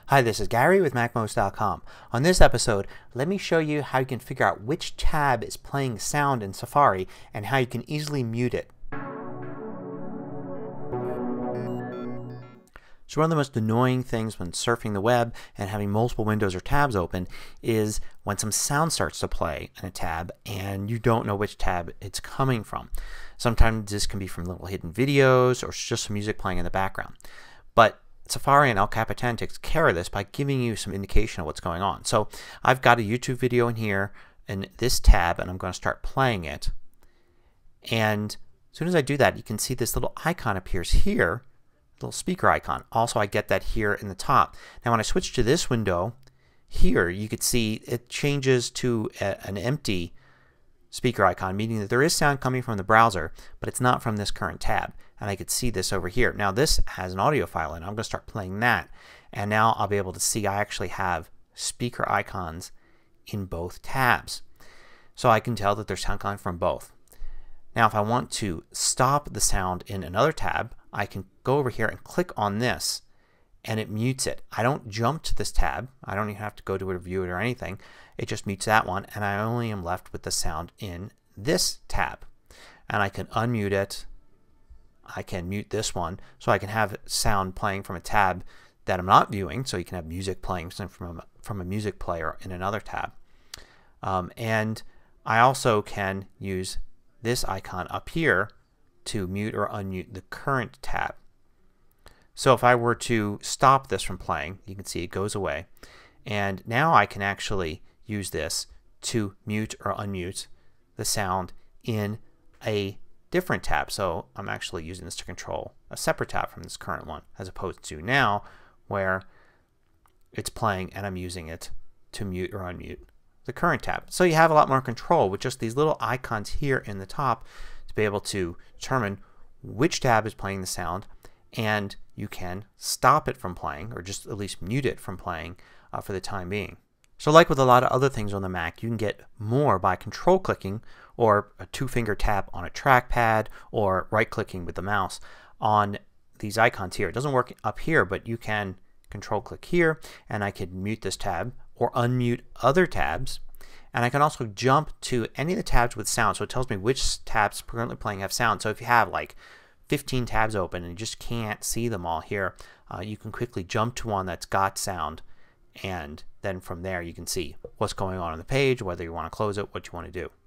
Hi, this is Gary with MacMost.com. On this episode, let me show you how you can figure out which tab is playing sound in Safari and how you can easily mute it. So one of the most annoying things when surfing the web and having multiple windows or tabs open is when some sound starts to play in a tab and you don't know which tab it's coming from. Sometimes this can be from little hidden videos or just some music playing in the background. But Safari and El Capitan takes care of this by giving you some indication of what's going on. So I've got a YouTube video in here in this tab and I'm going to start playing it. And as soon as I do that, you can see this little icon appears here, little speaker icon. Also I get that here in the top. Now when I switch to this window here, you can see it changes to an empty speaker icon, meaning that there is sound coming from the browser but it's not from this current tab. And I could see this over here. Now this has an audio file in it. I'm going to start playing that. And now I'll be able to see I actually have speaker icons in both tabs. So I can tell that there's sound coming from both. Now if I want to stop the sound in another tab, I can go over here and click on this and it mutes it. I don't jump to this tab. I don't even have to go to review it or anything. It just mutes that one and I only am left with the sound in this tab. And I can unmute it. I can mute this one so I can have sound playing from a tab that I'm not viewing. So you can have music playing from a music player in another tab. And I also can use this icon up here to mute or unmute the current tab. So if I were to stop this from playing, you can see it goes away. And now I can actually use this to mute or unmute the sound in a different tab. So I'm actually using this to control a separate tab from this current one as opposed to now where it's playing and I'm using it to mute or unmute the current tab. So you have a lot more control with just these little icons here in the top to be able to determine which tab is playing the sound, and you can stop it from playing or just at least mute it from playing for the time being. So like with a lot of other things on the Mac, you can get more by control clicking or a two-finger tap on a trackpad or right clicking with the mouse on these icons here. It doesn't work up here, but you can control click here and I can mute this tab or unmute other tabs. And I can also jump to any of the tabs with sound. So it tells me which tabs currently playing have sound. So if you have like 15 tabs open and you just can't see them all here, you can quickly jump to one that's got sound. And then from there you can see what's going on the page, whether you want to close it, what you want to do.